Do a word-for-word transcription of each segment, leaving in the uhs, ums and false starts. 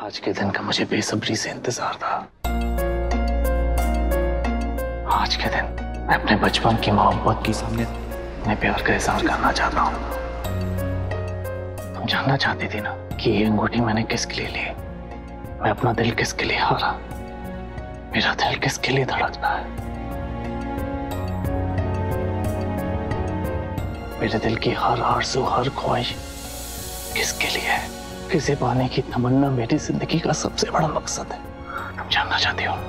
आज के दिन का मुझे बेसब्री से इंतजार था। आज के दिन मैं अपने बचपन की मोहब्बत के सामने अपने प्यार का इजहार करना चाहता हूँ। तुम जानना चाहती थी ना कि ये अंगूठी मैंने किसके लिए ली, मैं अपना दिल किसके लिए हारा, मेरा दिल किसके लिए धड़कता है। मेरे दिल की हर आरज़ू, हर ख्वाहिश किसके लिए है, किसे पाने की तमन्ना मेरी जिंदगी का सबसे बड़ा मकसद है। तुम जानना चाहती हो?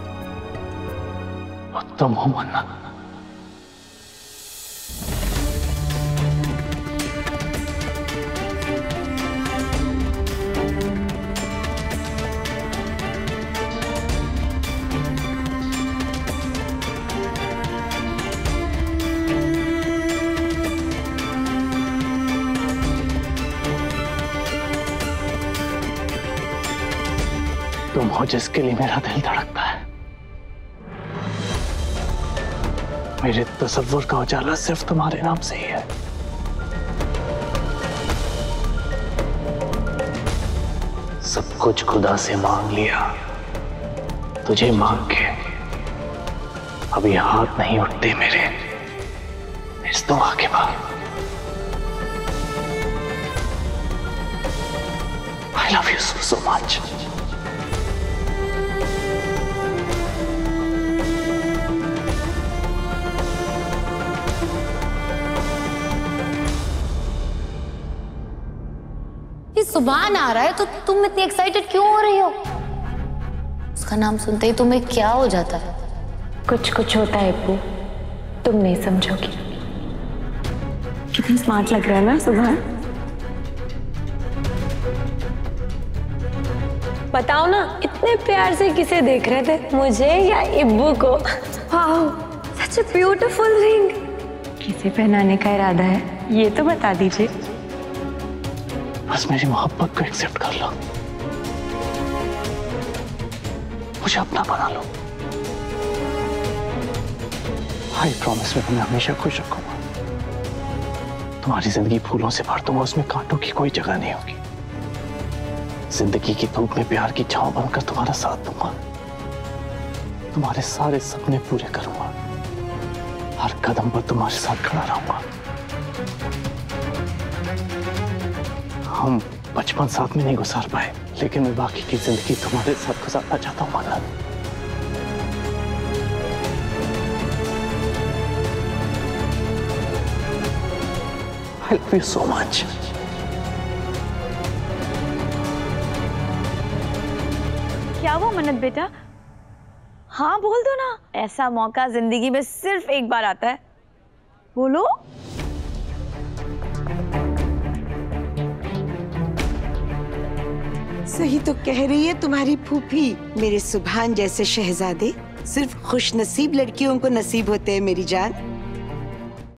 वो तुम हो मन्नत। तुम हो जिसके लिए मेरा दिल धड़कता है। मेरे तसव्वुर का उजाला सिर्फ तुम्हारे नाम से ही है। सब कुछ खुदा से मांग लिया, तुझे मांग के अभी हाथ नहीं उठते मेरे इस दुआ के बाद। I love you so, so much. सुभान आ रहा है तो तुम इतनी एक्साइटेड क्यों हो रही हो? उसका नाम सुनते ही तुम्हें क्या हो जाता है? कुछ कुछ होता है अप्पू, तुम नहीं समझोगी। कितनी स्मार्ट लग रहा है ना सुभान। बताओ ना, इतने प्यार से किसे देख रहे थे, मुझे या इब्बू को? Wow, such a beautiful ring. किसे पहनाने का इरादा है ये तो बता दीजिए। बस मेरी मोहब्बत को एक्सेप्ट कर लो, मुझे अपना बना लो। आई प्रॉमिस मैं तुम्हें हमेशा खुश रखूंगा। तुम्हारी जिंदगी फूलों से भर दूंगा, उसमें कांटों की कोई जगह नहीं होगी। जिंदगी की धूप में प्यार की छांव बनकर तुम्हारा साथ दूंगा, तुम्हारे सारे सपने पूरे करूंगा, हर कदम पर तुम्हारे साथ खड़ा रहूंगा। हम बचपन साथ में नहीं गुजार पाए, लेकिन मैं बाकी की जिंदगी तुम्हारे साथ गुजारना चाहता हूँ मन्नत। I love you so much. क्या वो मन्नत बेटा? हाँ बोल दो ना, ऐसा मौका जिंदगी में सिर्फ एक बार आता है। बोलो। सही तो कह रही है तुम्हारी फूफी। मेरे सुभान जैसे शहजादे सिर्फ खुशनसीब लड़कियों को नसीब होते हैं मेरी जान।